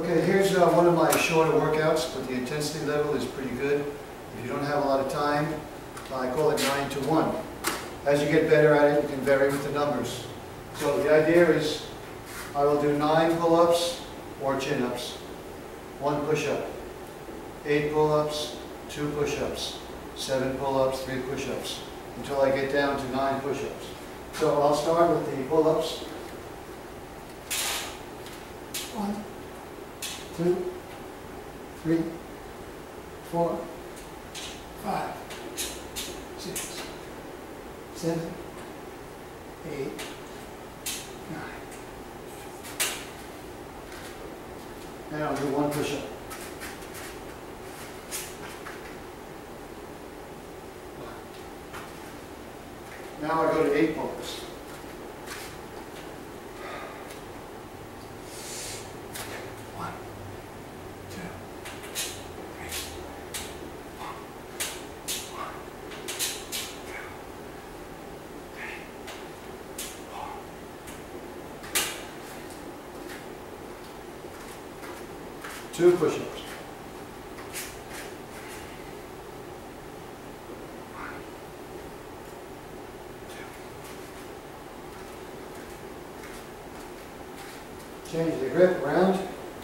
Okay, here's one of my shorter workouts, but the intensity level is pretty good. If you don't have a lot of time, I call it 9 to 1. As you get better at it, you can vary with the numbers. So the idea is I will do 9 pull-ups or chin-ups, 1 push-up, 8 pull-ups, 2 push-ups, 7 pull-ups, 3 push-ups, until I get down to 9 push-ups. So I'll start with the pull-ups. 1, 2, 3, 4, 5, 6, 7, 8, 9. And I'll do 1 push-up. Now I go to 8 pull-ups. 1, 2, 3, 4, 1, 2, 3, 4. 2 push-ups. Change the grip around.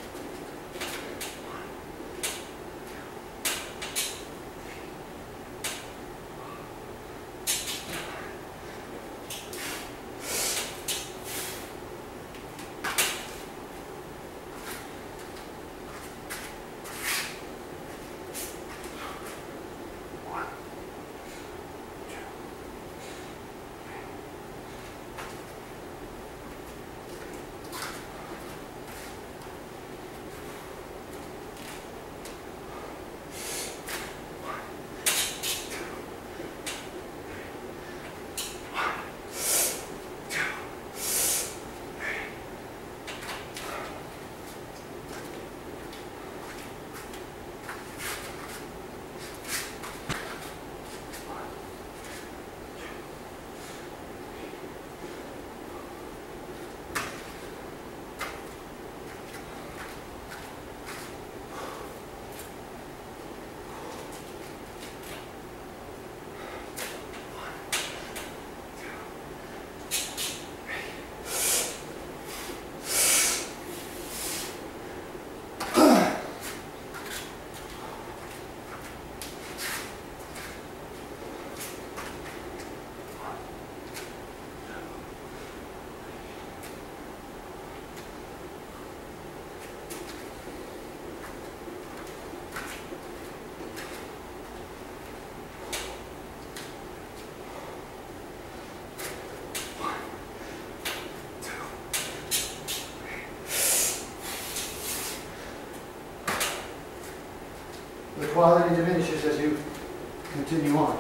1. The quality diminishes as you continue on.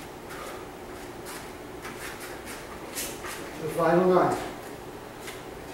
The final 9.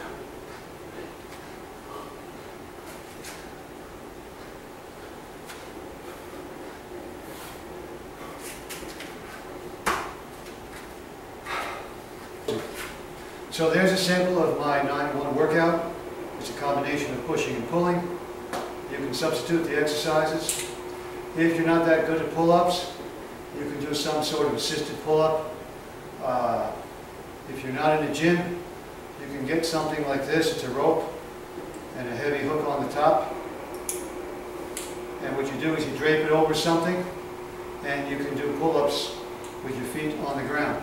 So there's a sample of my 9-in-1 workout. It's a combination of pushing and pulling. You can substitute the exercises. If you're not that good at pull-ups, you can do some sort of assisted pull-up. If you're not in a gym, you can get something like this. It's a rope and a heavy hook on the top. And what you do is you drape it over something, and you can do pull-ups with your feet on the ground.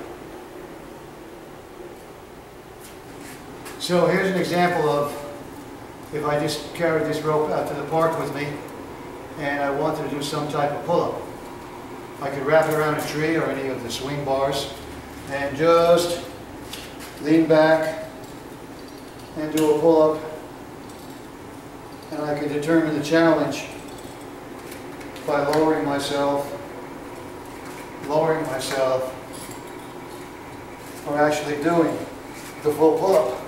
So here's an example of if I just carried this rope out to the park with me and I wanted to do some type of pull-up. I could wrap it around a tree or any of the swing bars and just lean back and do a pull-up, and I could determine the challenge by lowering myself, or actually doing the full pull-up.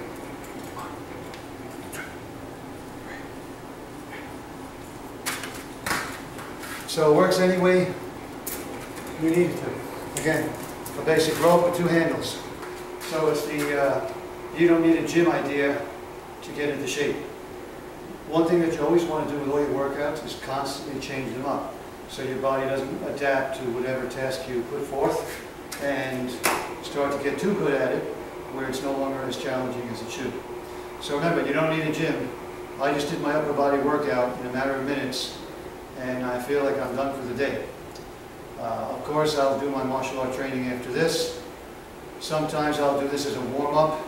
So it works any way you need it to. Again, a basic rope with 2 handles. So it's the, you don't need a gym idea to get into shape. One thing that you always want to do with all your workouts is constantly change them up, so your body doesn't adapt to whatever task you put forth and start to get too good at it where it's no longer as challenging as it should. So remember, you don't need a gym. I just did my upper body workout in a matter of minutes, and I feel like I'm done for the day. Of course, I'll do my martial art training after this. Sometimes I'll do this as a warm-up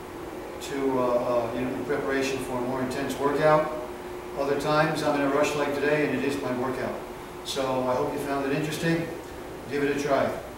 to in preparation for a more intense workout. Other times I'm in a rush like today, and it is my workout. So I hope you found it interesting. Give it a try.